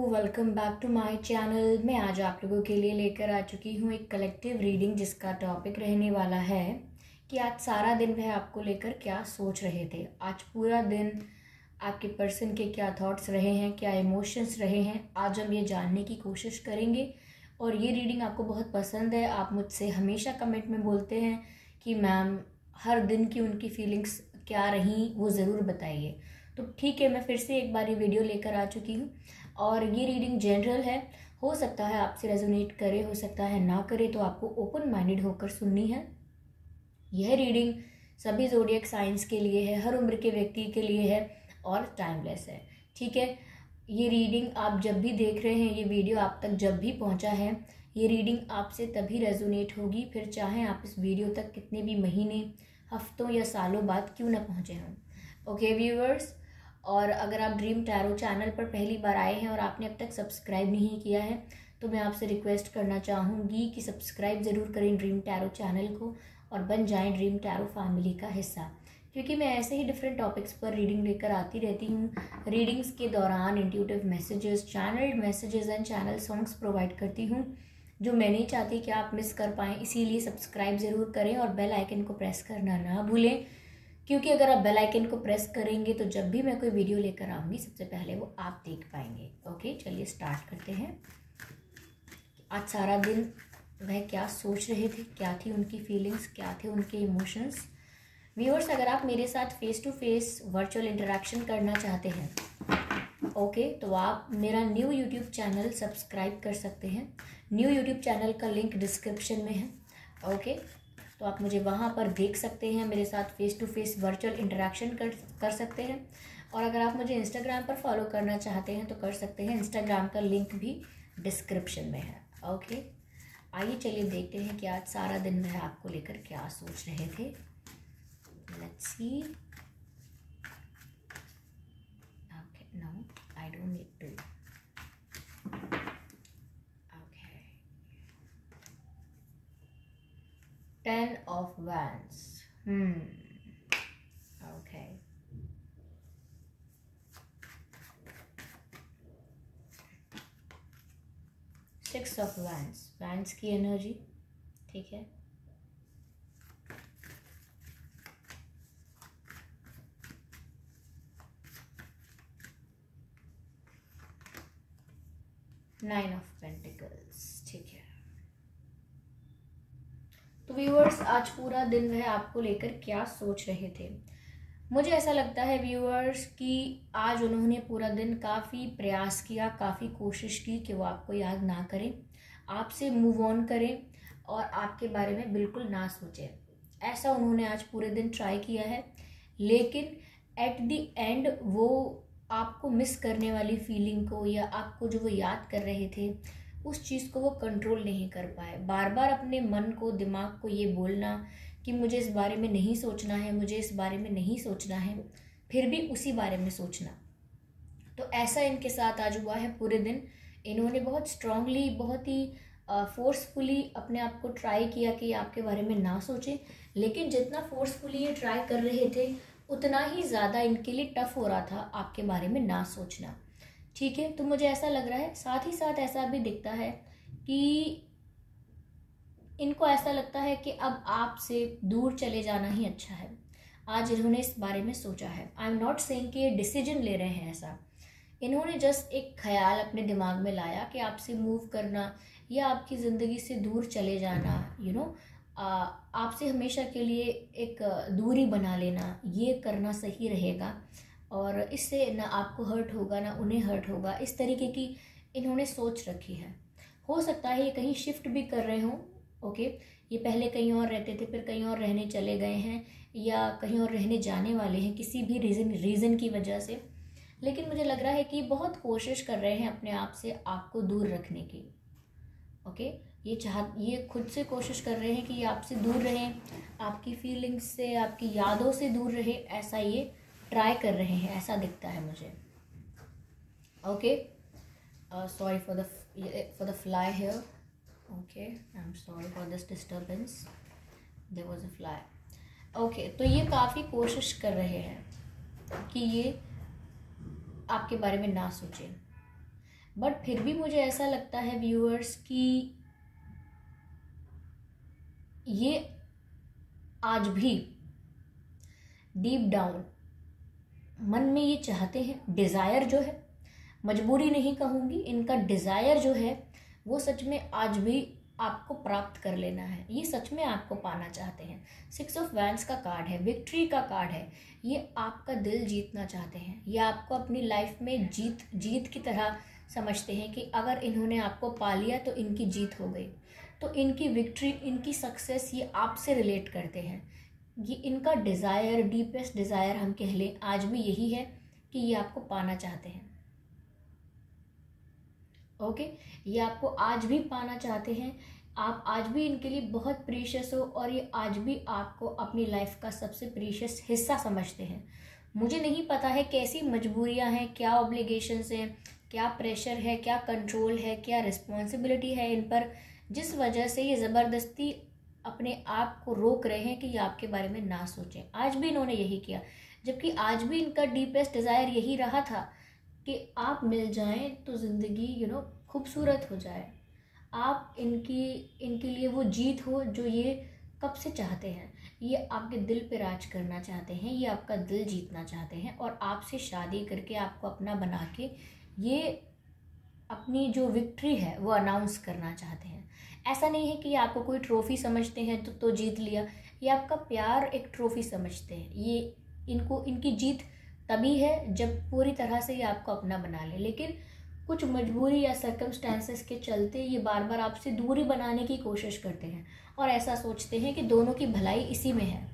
Welcome back to my channel. मैं आज आप लोगों के लिए लेकर आ चुकी हूँ एक कलेक्टिव रीडिंग जिसका टॉपिक रहने वाला है कि आज सारा दिन वह आपको लेकर क्या सोच रहे थे। आज पूरा दिन आपके पर्सन के क्या थॉट्स रहे हैं, क्या इमोशंस रहे हैं, आज हम ये जानने की कोशिश करेंगे। और ये रीडिंग आपको बहुत पसंद है। आप मुझसे हमेशा कमेंट में बोलते हैं कि मैम हर दिन की उनकी फीलिंग्स क्या रहीं वो ज़रूर बताइए। तो ठीक है, मैं फिर से एक बार ये वीडियो लेकर आ चुकी हूँ और ये रीडिंग जनरल है। हो सकता है आपसे रेजोनेट करे, हो सकता है ना करे, तो आपको ओपन माइंडेड होकर सुननी है। यह रीडिंग सभी ज़ोडिएक साइंस के लिए है, हर उम्र के व्यक्ति के लिए है और टाइमलेस है। ठीक है, ये रीडिंग आप जब भी देख रहे हैं, ये वीडियो आप तक जब भी पहुंचा है, ये रीडिंग आपसे तभी रेजोनेट होगी, फिर चाहे आप इस वीडियो तक कितने भी महीने, हफ्तों या सालों बाद क्यों ना पहुंचे हों। ओके व्यूअर्स, और अगर आप ड्रीम टैरो चैनल पर पहली बार आए हैं और आपने अब तक सब्सक्राइब नहीं किया है तो मैं आपसे रिक्वेस्ट करना चाहूँगी कि सब्सक्राइब ज़रूर करें ड्रीम टैरो चैनल को और बन जाएं ड्रीम टैरो फैमिली का हिस्सा, क्योंकि मैं ऐसे ही डिफरेंट टॉपिक्स पर रीडिंग लेकर आती रहती हूँ। रीडिंग्स के दौरान intuitive messages, channelled messages and channel songs provide करती हूँ जो मैं नहीं चाहती कि आप मिस कर पाएँ। इसीलिए सब्सक्राइब ज़रूर करें और बेल आइकन को प्रेस करना ना भूलें, क्योंकि अगर आप बेल आइकन को प्रेस करेंगे तो जब भी मैं कोई वीडियो लेकर आऊँगी सबसे पहले वो आप देख पाएंगे। ओके, चलिए स्टार्ट करते हैं। आज सारा दिन वह क्या सोच रहे थे, क्या थी उनकी फीलिंग्स, क्या थे उनके इमोशंस। व्यूअर्स, अगर आप मेरे साथ face to face virtual interaction करना चाहते हैं तो आप मेरा न्यू यूट्यूब चैनल सब्सक्राइब कर सकते हैं। न्यू यूट्यूब चैनल का लिंक डिस्क्रिप्शन में है। तो आप मुझे वहाँ पर देख सकते हैं, मेरे साथ face to face virtual interaction कर सकते हैं। और अगर आप मुझे इंस्टाग्राम पर फॉलो करना चाहते हैं तो कर सकते हैं, इंस्टाग्राम का लिंक भी डिस्क्रिप्शन में है। ओके, आइए चलिए देखते हैं कि आज सारा दिन वह आपको लेकर क्या सोच रहे थे। Let's see. Okay, no I don't need to. Ten of Wands. Okay. Six of Wands. Wands की एनर्जी, ठीक है। Nine of Pentacles, ठीक है। तो व्यूअर्स, आज पूरा दिन वह आपको लेकर क्या सोच रहे थे। मुझे ऐसा लगता है व्यूअर्स कि आज उन्होंने पूरा दिन काफ़ी प्रयास किया, काफ़ी कोशिश की कि वो आपको याद ना करें, आपसे मूव ऑन करें और आपके बारे में बिल्कुल ना सोचें। ऐसा उन्होंने आज पूरे दिन ट्राई किया है, लेकिन एट द एंड वो आपको मिस करने वाली फीलिंग को या आपको जो वो याद कर रहे थे उस चीज़ को वो कंट्रोल नहीं कर पाए। बार बार अपने मन को, दिमाग को ये बोलना कि मुझे इस बारे में नहीं सोचना है, मुझे इस बारे में नहीं सोचना है, फिर भी उसी बारे में सोचना। तो ऐसा इनके साथ आज हुआ है पूरे दिन। इन्होंने बहुत स्ट्रांगली, बहुत ही फोर्सफुली अपने आप को ट्राई किया कि आपके बारे में ना सोचें, लेकिन जितना फोर्सफुली ये ट्राई कर रहे थे उतना ही ज़्यादा इनके लिए टफ हो रहा था आपके बारे में ना सोचना। ठीक है, तो मुझे ऐसा लग रहा है, साथ ही साथ ऐसा भी दिखता है कि इनको ऐसा लगता है कि अब आपसे दूर चले जाना ही अच्छा है। आज इन्होंने इस बारे में सोचा है। आई एम नॉट सेइंग कि ये डिसीजन ले रहे हैं, ऐसा इन्होंने जस्ट एक ख्याल अपने दिमाग में लाया कि आपसे मूव करना या आपकी ज़िंदगी से दूर चले जाना, आपसे हमेशा के लिए एक दूरी बना लेना, ये करना सही रहेगा और इससे ना आपको हर्ट होगा ना उन्हें हर्ट होगा। इस तरीके की इन्होंने सोच रखी है। हो सकता है ये कहीं शिफ्ट भी कर रहे हों। ओके, ये पहले कहीं और रहते थे, फिर कहीं और रहने चले गए हैं या कहीं और रहने जाने वाले हैं किसी भी रीज़न की वजह से। लेकिन मुझे लग रहा है कि बहुत कोशिश कर रहे हैं अपने आप से आपको दूर रखने की। ओके, ये खुद से कोशिश कर रहे हैं कि ये आपसे दूर रहें, आपकी फीलिंग्स से, आपकी यादों से दूर रहे, ऐसा ये ट्राई कर रहे हैं, ऐसा दिखता है मुझे। Okay, sorry for the fly here. Okay, I am sorry for this disturbance, there was a fly. Okay, तो ये काफ़ी कोशिश कर रहे हैं कि ये आपके बारे में ना सोचें। बट फिर भी मुझे ऐसा लगता है व्यूअर्स कि ये आज भी डीप डाउन मन में ये चाहते हैं, डिज़ायर जो है, मजबूरी नहीं कहूँगी, इनका डिज़ायर जो है वो सच में आज भी आपको प्राप्त कर लेना है, ये सच में आपको पाना चाहते हैं। 6 ऑफ वैंड्स का कार्ड है, विक्ट्री का कार्ड है, ये आपका दिल जीतना चाहते हैं, ये आपको अपनी लाइफ में जीत की तरह समझते हैं कि अगर इन्होंने आपको पा लिया तो इनकी जीत हो गई, तो इनकी विक्ट्री, इनकी सक्सेस ये आपसे रिलेट करते हैं। ये इनका डिज़ायर, डीपेस्ट डिज़ायर हम कह लें, आज भी यही है कि ये आपको पाना चाहते हैं। ओके, ये आपको आज भी पाना चाहते हैं, आप आज भी इनके लिए बहुत प्रीशियस हो और ये आज भी आपको अपनी लाइफ का सबसे प्रीशियस हिस्सा समझते हैं। मुझे नहीं पता है कैसी मजबूरियां हैं, क्या ऑब्लिगेशंस हैं, क्या प्रेशर है, क्या कंट्रोल है, क्या रिस्पॉन्सिबिलिटी है इन पर, जिस वजह से ये ज़बरदस्ती अपने आप को रोक रहे हैं कि ये आपके बारे में ना सोचें। आज भी इन्होंने यही किया, जबकि आज भी इनका डीपेस्ट डिज़ायर यही रहा था कि आप मिल जाएं तो ज़िंदगी खूबसूरत हो जाए, आप इनके लिए वो जीत हो जो ये कब से चाहते हैं। ये आपके दिल पे राज करना चाहते हैं, ये आपका दिल जीतना चाहते हैं और आपसे शादी करके आपको अपना बना के ये अपनी जो विक्ट्री है वो अनाउंस करना चाहते हैं। ऐसा नहीं है कि आपको कोई ट्रॉफी समझते हैं तो जीत लिया, ये आपका प्यार एक ट्रॉफी समझते हैं। ये इनकी जीत तभी है जब पूरी तरह से ये आपको अपना बना ले, लेकिन कुछ मजबूरी या सर्कमस्टेंसेस के चलते ये बार बार आपसे दूरी बनाने की कोशिश करते हैं और ऐसा सोचते हैं कि दोनों की भलाई इसी में है।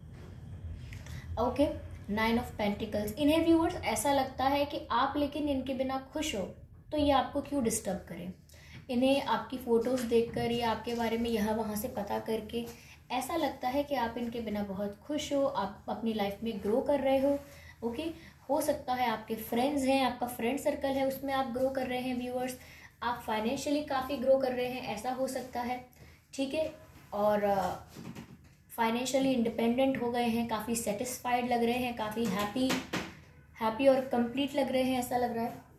ओके, 9 ऑफ पेंटिकल्स, इन्हें व्यूअर्स ऐसा लगता है कि आप लेकिन इनके बिना खुश हो तो ये आपको क्यों डिस्टर्ब करें। इन्हें आपकी फ़ोटोज़ देखकर या आपके बारे में यहाँ वहाँ से पता करके ऐसा लगता है कि आप इनके बिना बहुत खुश हो, आप अपनी लाइफ में ग्रो कर रहे हो। ओके, हो सकता है आपके फ्रेंड्स हैं, आपका फ्रेंड सर्कल है, उसमें आप ग्रो कर रहे हैं व्यूअर्स, आप फाइनेंशियली काफ़ी ग्रो कर रहे हैं, ऐसा हो सकता है, ठीक है, और फाइनेंशियली इंडिपेंडेंट हो गए हैं, काफ़ी सेटिस्फाइड लग रहे हैं, काफ़ी हैप्पी और कंप्लीट लग रहे हैं, ऐसा लग रहा है।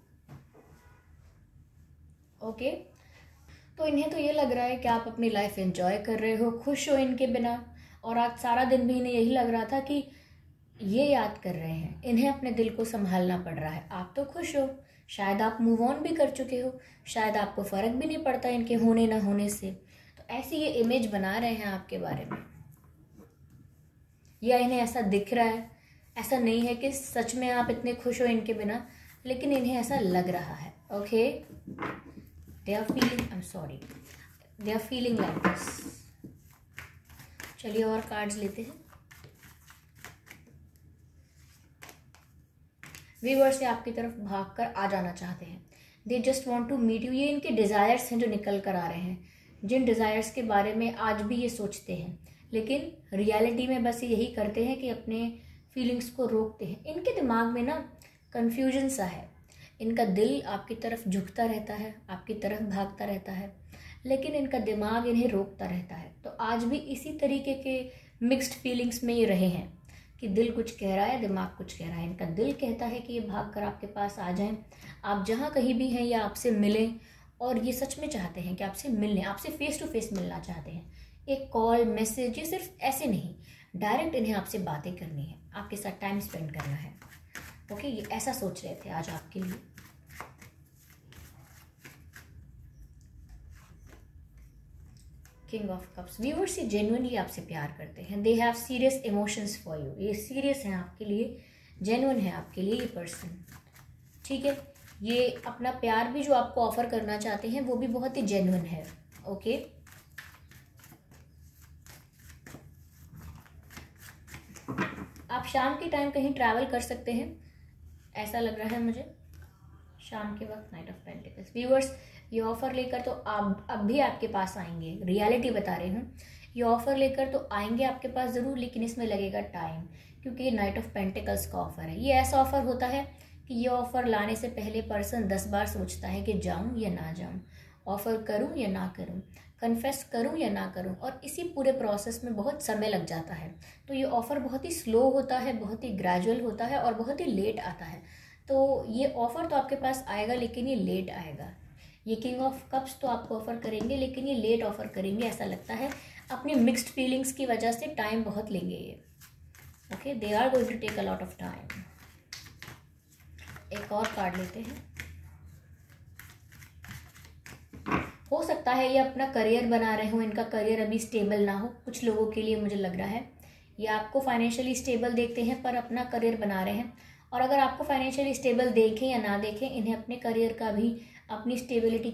ओके, तो इन्हें तो ये लग रहा है कि आप अपनी लाइफ एंजॉय कर रहे हो, खुश हो इनके बिना, और आज सारा दिन भी इन्हें यही लग रहा था कि ये याद कर रहे हैं, इन्हें अपने दिल को संभालना पड़ रहा है। आप तो खुश हो, शायद आप मूव ऑन भी कर चुके हो, शायद आपको फ़र्क भी नहीं पड़ता इनके होने ना होने से, तो ऐसी ये इमेज बना रहे हैं आपके बारे में, या इन्हें ऐसा दिख रहा है। ऐसा नहीं है कि सच में आप इतने खुश हो इनके बिना, लेकिन इन्हें ऐसा लग रहा है। Okay, they are feeling like this। चलिए और कार्ड्स लेते हैं। व्यूअर्स से आपकी तरफ भागकर आ जाना चाहते हैं, they just want to meet you, ये इनके डिज़ायर्स हैं जो निकल कर आ रहे हैं, जिन डिज़ायर्स के बारे में आज भी ये सोचते हैं, लेकिन रियलिटी में बस यही करते हैं कि अपने फीलिंग्स को रोकते हैं। इनके दिमाग में ना कन्फ्यूजन सा है, इनका दिल आपकी तरफ झुकता रहता है, आपकी तरफ भागता रहता है, लेकिन इनका दिमाग इन्हें रोकता रहता है। तो आज भी इसी तरीके के मिक्स्ड फीलिंग्स में ये रहे हैं कि दिल कुछ कह रहा है, दिमाग कुछ कह रहा है। इनका दिल कहता है कि ये भाग कर आपके पास आ जाएं, आप जहाँ कहीं भी हैं या आपसे मिलें, और ये सच में चाहते हैं कि आपसे मिलने, आपसे फेस टू फेस मिलना चाहते हैं। एक कॉल, मैसेज, ये सिर्फ ऐसे नहीं, डायरेक्ट इन्हें आपसे बातें करनी है, आपके साथ टाइम स्पेंड करना है। ओके, ये ऐसा सोच रहे थे आज आपके लिए। किंग ऑफ कप्स, व्यूअर्स ये जेन्युइनली आपसे प्यार करते हैं, they have serious emotions for you, ये सीरियस हैं आपके लिए, जेन्युइन है आपके लिए ये पर्सन, ठीक है। ये अपना प्यार भी जो आपको ऑफर करना चाहते हैं वो भी बहुत ही जेन्युइन है। ओके, आप शाम के टाइम कहीं ट्रैवल कर सकते हैं, ऐसा लग रहा है मुझे, शाम के वक्त। नाइट ऑफ पेंटिकल्स, व्यूअर्स ये ऑफ़र लेकर तो आप अब भी आपके पास आएंगे, रियलिटी बता रही हूँ, ये ऑफ़र लेकर तो आएंगे आपके पास ज़रूर, लेकिन इसमें लगेगा टाइम, क्योंकि ये नाइट ऑफ पेंटिकल्स का ऑफ़र है। ये ऐसा ऑफ़र होता है कि ये ऑफ़र लाने से पहले पर्सन 10 बार सोचता है कि जाऊँ या ना जाऊँ, ऑफ़र करूँ या ना करूँ, कन्फेस करूँ या ना करूँ, और इसी पूरे प्रोसेस में बहुत समय लग जाता है। तो ये ऑफ़र बहुत ही स्लो होता है, बहुत ही ग्रेजुअल होता है और बहुत ही लेट आता है। तो ये ऑफ़र तो आपके पास आएगा लेकिन ये लेट आएगा। ये किंग ऑफ कप्स तो आपको ऑफ़र करेंगे लेकिन ये लेट ऑफ़र करेंगे ऐसा लगता है। अपनी मिक्स्ड फीलिंग्स की वजह से टाइम बहुत लेंगे ये। Okay, they are going to take a lot of time. एक और कार्ड लेते हैं। हो सकता है ये अपना करियर बना रहे हो, इनका करियर अभी स्टेबल ना हो। कुछ लोगों के लिए मुझे लग रहा है ये आपको फाइनेंशियली स्टेबल देखते हैं पर अपना करियर बना रहे हैं। और अगर आपको फाइनेंशियली स्टेबल देखें या ना देखें, इन्हें अपने करियर का भी, अपनी स्टेबिलिटी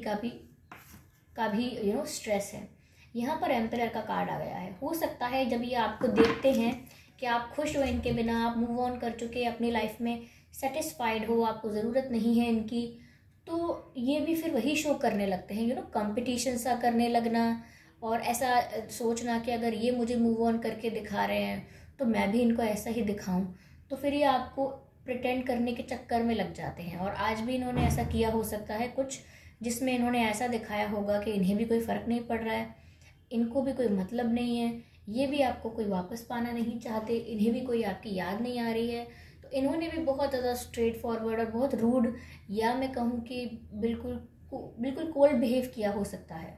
का भी स्ट्रेस है। यहाँ पर एम्परर का कार्ड आ गया है। हो सकता है जब ये आपको देखते हैं कि आप खुश हो इनके बिना, आप मूव ऑन कर चुके, अपनी लाइफ में सेटिस्फाइड हो, आपको ज़रूरत नहीं है इनकी, तो ये भी फिर वही शो करने लगते हैं, कंपटीशन सा करने लगना और ऐसा सोचना कि अगर ये मुझे मूव ऑन करके दिखा रहे हैं तो मैं भी इनको ऐसा ही दिखाऊं। तो फिर ये आपको प्रिटेंड करने के चक्कर में लग जाते हैं। और आज भी इन्होंने ऐसा किया हो सकता है कुछ, जिसमें इन्होंने ऐसा दिखाया होगा कि इन्हें भी कोई फ़र्क नहीं पड़ रहा है, इनको भी कोई मतलब नहीं है, ये भी आपको कोई वापस पाना नहीं चाहते, इन्हें भी कोई आपकी याद नहीं आ रही है। तो इन्होंने भी बहुत ज़्यादा स्ट्रेट फॉरवर्ड और बहुत रूड, या मैं कहूँ कि बिल्कुल कोल्ड बिहेव किया हो सकता है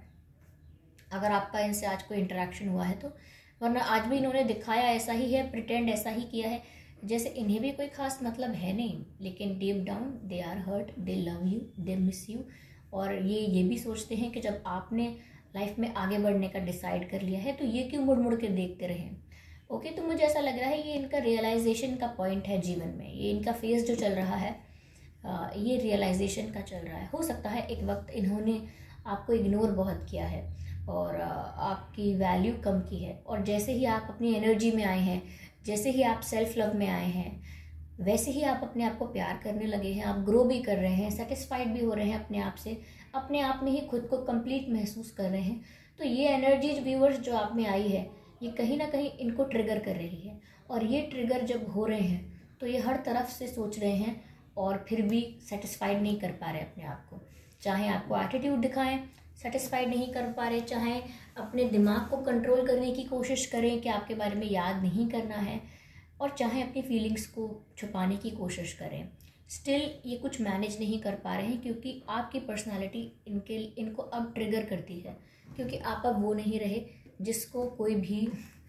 अगर आपका इनसे आज कोई इंटरेक्शन हुआ है तो। वरना आज भी इन्होंने दिखाया ऐसा ही है, प्रिटेंड ऐसा ही किया है जैसे इन्हें भी कोई खास मतलब है नहीं, लेकिन deep down they are hurt, they love you, they miss you. और ये भी सोचते हैं कि जब आपने लाइफ में आगे बढ़ने का डिसाइड कर लिया है तो ये क्यों मुड़ मुड़ के देखते रहें। ओके, तो मुझे ऐसा लग रहा है ये इनका रियलाइजेशन का पॉइंट है जीवन में। ये इनका फेज जो चल रहा है ये रियलाइजेशन का चल रहा है। हो सकता है एक वक्त इन्होंने आपको इग्नोर बहुत किया है और आपकी वैल्यू कम की है, और जैसे ही आप अपनी एनर्जी में आए हैं, जैसे ही आप सेल्फ लव में आए हैं, वैसे ही आप अपने आप को प्यार करने लगे हैं, आप ग्रो भी कर रहे हैं, सेटिस्फाइड भी हो रहे हैं अपने आप से, अपने आप में ही खुद को कंप्लीट महसूस कर रहे हैं। तो ये एनर्जीज व्यूअर्स जो आप में आई है, ये कहीं ना कहीं इनको ट्रिगर कर रही है। और ये ट्रिगर जब हो रहे हैं तो ये हर तरफ से सोच रहे हैं और फिर भी सेटिस्फाइड नहीं कर पा रहे अपने आप को। चाहे आपको एटीट्यूड दिखाएं, सेटिस्फाइड नहीं कर पा रहे, चाहे अपने दिमाग को कंट्रोल करने की कोशिश करें कि आपके बारे में याद नहीं करना है, और चाहे अपनी फीलिंग्स को छुपाने की कोशिश करें, स्टिल ये कुछ मैनेज नहीं कर पा रहे हैं क्योंकि आपकी पर्सनालिटी इनको अब ट्रिगर करती है, क्योंकि आप अब वो नहीं रहे जिसको कोई भी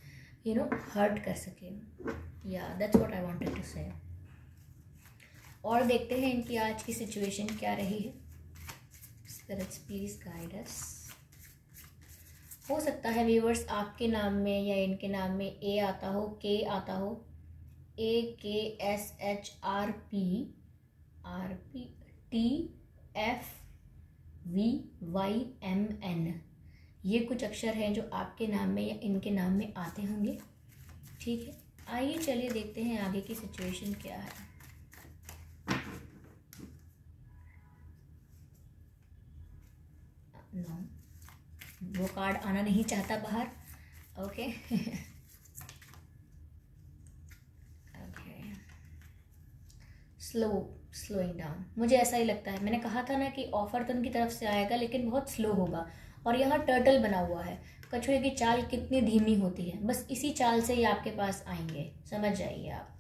हर्ट कर सके। या that's what I wanted to say. और देखते हैं इनकी आज की सिचुएशन क्या रही है। Spirits please guide us. हो सकता है व्यूअर्स आपके नाम में या इनके नाम में ए आता हो, के आता हो, AKSHRPRPTFVYMN, ये कुछ अक्षर हैं जो आपके नाम में या इनके नाम में आते होंगे। ठीक है, आइए चलिए देखते हैं आगे की सिचुएशन क्या है। नो, वो कार्ड आना नहीं चाहता बाहर। ओके स्लोइंग डाउन, मुझे ऐसा ही लगता है। मैंने कहा था ना कि ऑफर तो उनकी तरफ से आएगा लेकिन बहुत स्लो होगा। और यहाँ टर्टल बना हुआ है। कछुए की चाल कितनी धीमी होती है, बस इसी चाल से ही आपके पास आएंगे, समझ जाइए आप।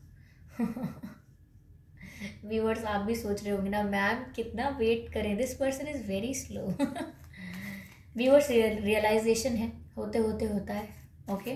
व्यूअर्स आप भी सोच रहे होंगे ना, मैम कितना वेट करें, this person is very slow. Viewers realization है, होते होते होता है। ओके,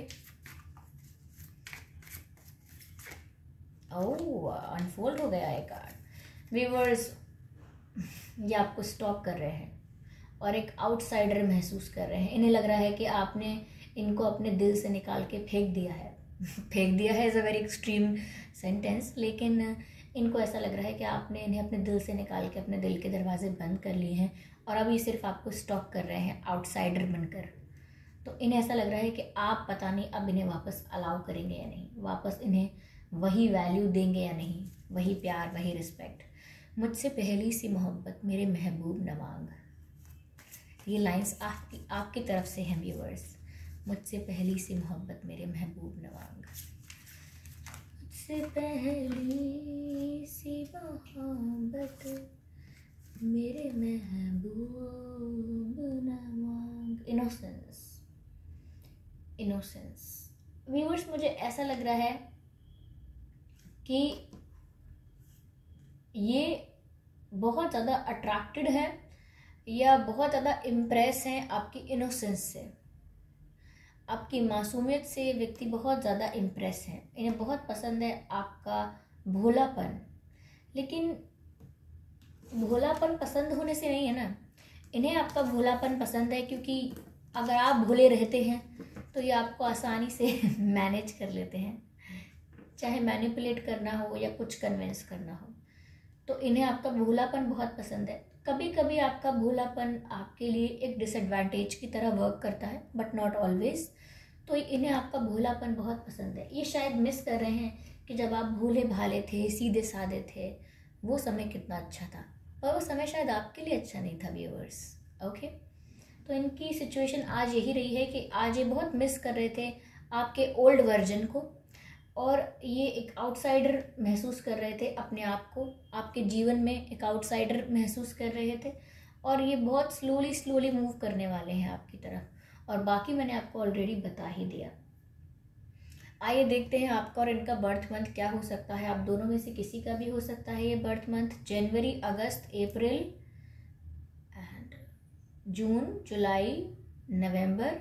ओह अनफोल्ड हो गया है कार्ड। व्यूअर्स ये आपको स्टॉप कर रहे हैं और एक आउटसाइडर महसूस कर रहे हैं। इन्हें लग रहा है कि आपने इनको अपने दिल से निकाल के फेंक दिया है। फेंक दिया है is a very extreme sentence, लेकिन इनको ऐसा लग रहा है कि आपने इन्हें अपने दिल से निकाल के अपने दिल के दरवाजे बंद कर लिए हैं और अब ये सिर्फ आपको स्टॉक कर रहे हैं आउटसाइडर बनकर। तो इन्हें ऐसा लग रहा है कि आप पता नहीं अब इन्हें वापस अलाउ करेंगे या नहीं, वापस इन्हें वही वैल्यू देंगे या नहीं, वही प्यार, वही रिस्पेक्ट। मुझसे पहली सी मोहब्बत मेरे महबूब न मांग, ये लाइंस आपकी तरफ से हैं व्यूअर्स। मुझसे पहली सी मोहब्बत मेरे महबूब न मांग, मुझसे पहली सी मोहब्बत मेरे महबूब न मांग। इनोसेंस व्यूअर्स, मुझे ऐसा लग रहा है कि ये बहुत ज़्यादा अट्रैक्टेड है या बहुत ज़्यादा इम्प्रेस हैं आपकी इनोसेंस से, आपकी मासूमियत से। व्यक्ति बहुत ज़्यादा इम्प्रेस है, इन्हें बहुत पसंद है आपका भोलापन। लेकिन भोलापन पसंद होने से नहीं है ना, इन्हें आपका भोलापन पसंद है क्योंकि अगर आप भोले रहते हैं तो ये आपको आसानी से मैनेज कर लेते हैं, चाहे मैनिपुलेट करना हो या कुछ कन्विंस करना हो। तो इन्हें आपका भोलापन बहुत पसंद है। कभी कभी आपका भोलापन आपके लिए एक डिसएडवांटेज की तरह वर्क करता है, बट नॉट ऑलवेज। तो इन्हें आपका भोलापन बहुत पसंद है। ये शायद मिस कर रहे हैं कि जब आप भोले भाले थे, सीधे साधे थे, वो समय कितना अच्छा था, और वो समय शायद आपके लिए अच्छा नहीं था व्यूअर्स। ओके, तो इनकी सिचुएशन आज यही रही है कि आज ये बहुत मिस कर रहे थे आपके ओल्ड वर्जन को, और ये एक आउटसाइडर महसूस कर रहे थे अपने आप को, आपके जीवन में एक आउटसाइडर महसूस कर रहे थे। और ये बहुत स्लोली मूव करने वाले हैं आपकी तरफ, और बाकी मैंने आपको ऑलरेडी बता ही दिया। आइए देखते हैं आपका और इनका बर्थ मंथ क्या हो सकता है। आप दोनों में से किसी का भी हो सकता है ये बर्थ मंथ। जनवरी, अगस्त, अप्रैल एंड जून, जुलाई, नवंबर,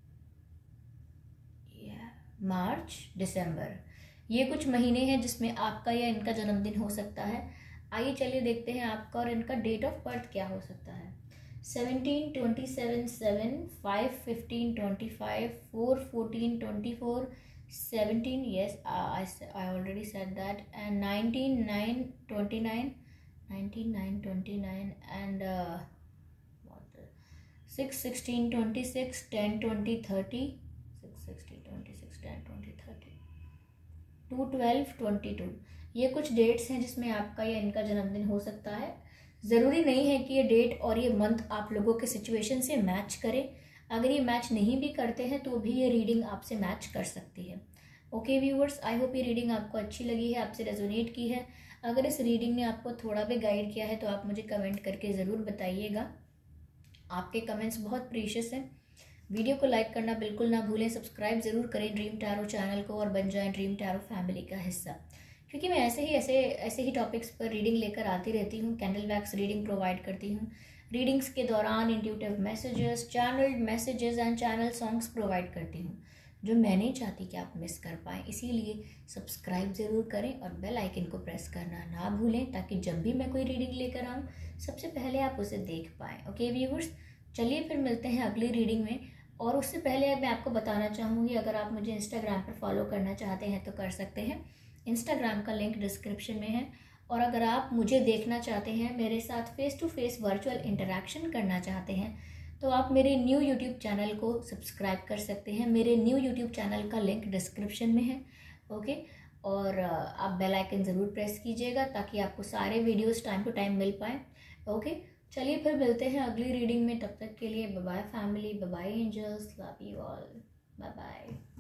मार्च, दिसंबर, ये कुछ महीने हैं जिसमें आपका या इनका जन्मदिन हो सकता है। आइए चलिए देखते हैं आपका और इनका डेट ऑफ बर्थ क्या हो सकता है। 17, 27, 7, 5, 15, 25, 4, 14, 24, 17, yes, I already said that, and 19, 9, 29, 19, 9, 29, and 6, 16, 26, 10, 20, 30, 6, 16, 26, 10, 20, 30, 2, 12, 22, ये कुछ डेट्स हैं जिसमें आपका या इनका जन्मदिन हो सकता है। ज़रूरी नहीं है कि ये डेट और ये मंथ आप लोगों के सिचुएशन से मैच करे। अगर ये मैच नहीं भी करते हैं तो भी ये रीडिंग आपसे मैच कर सकती है। ओके व्यूअर्स, आई होप ये रीडिंग आपको अच्छी लगी है, आपसे रेजोनेट की है। अगर इस रीडिंग ने आपको थोड़ा भी गाइड किया है तो आप मुझे कमेंट करके ज़रूर बताइएगा। आपके कमेंट्स बहुत प्रीशियस हैं। वीडियो को लाइक करना बिल्कुल ना भूलें, सब्सक्राइब ज़रूर करें ड्रीम टैरो चैनल को और बन जाएं ड्रीम टैरो फैमिली का हिस्सा, क्योंकि मैं ऐसे ही टॉपिक्स पर रीडिंग लेकर आती रहती हूँ। कैंडल वैक्स रीडिंग प्रोवाइड करती हूँ। रीडिंग्स के दौरान intuitive messages, channel messages and channel songs provide करती हूँ, जो मैं नहीं चाहती कि आप मिस कर पाएँ। इसीलिए सब्सक्राइब ज़रूर करें और बेल आइकन को प्रेस करना ना भूलें, ताकि जब भी मैं कोई रीडिंग लेकर आऊँ सबसे पहले आप उसे देख पाएँ। ओके व्यूअर्स, चलिए फिर मिलते हैं अगली रीडिंग में। और उससे पहले मैं आपको बताना चाहूँगी, अगर आप मुझे इंस्टाग्राम पर फॉलो करना चाहते हैं तो कर सकते हैं। इंस्टाग्राम का लिंक डिस्क्रिप्शन में है। और अगर आप मुझे देखना चाहते हैं, मेरे साथ face to face virtual interaction करना चाहते हैं, तो आप मेरे न्यू यूट्यूब चैनल को सब्सक्राइब कर सकते हैं। मेरे न्यू यूट्यूब चैनल का लिंक डिस्क्रिप्शन में है। ओके, और आप बेल आइकन ज़रूर प्रेस कीजिएगा ताकि आपको सारे वीडियोस टाइम टू टाइम मिल पाएँ। ओके, चलिए फिर मिलते हैं अगली रीडिंग में। तब तक के लिए bye bye family, bye bye angels, love you all, bye bye.